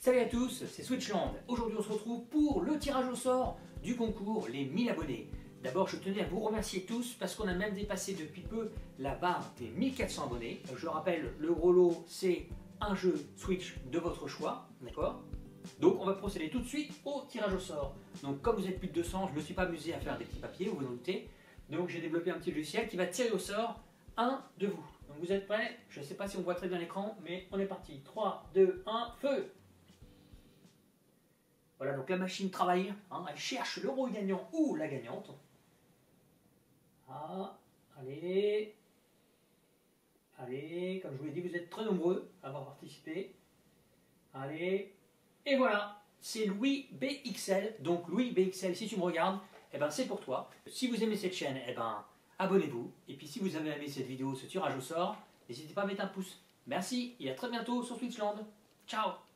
Salut à tous, c'est Switchland. Aujourd'hui on se retrouve pour le tirage au sort du concours Les 1000 abonnés. D'abord je tenais à vous remercier tous parce qu'on a même dépassé depuis peu la barre des 1400 abonnés. Je le rappelle, le gros lot c'est un jeu Switch de votre choix, d'accord? Donc on va procéder tout de suite au tirage au sort. Donc comme vous êtes plus de 200, je ne me suis pas amusé à faire des petits papiers, vous vous en doutez. Donc j'ai développé un petit logiciel qui va tirer au sort un de vous. Donc vous êtes prêts? Je ne sais pas si on voit très bien l'écran, mais on est parti. 3, 2, 1, feu! Voilà, donc la machine travaille, hein, elle cherche l'euro gagnant ou la gagnante. Ah, allez, allez, comme je vous l'ai dit, vous êtes très nombreux à avoir participé. Allez, et voilà, c'est Louis BXL. Donc Louis BXL, si tu me regardes, eh ben, c'est pour toi. Si vous aimez cette chaîne, eh ben, abonnez-vous. Et puis si vous avez aimé cette vidéo, ce tirage au sort, n'hésitez pas à mettre un pouce. Merci et à très bientôt sur Switchland. Ciao!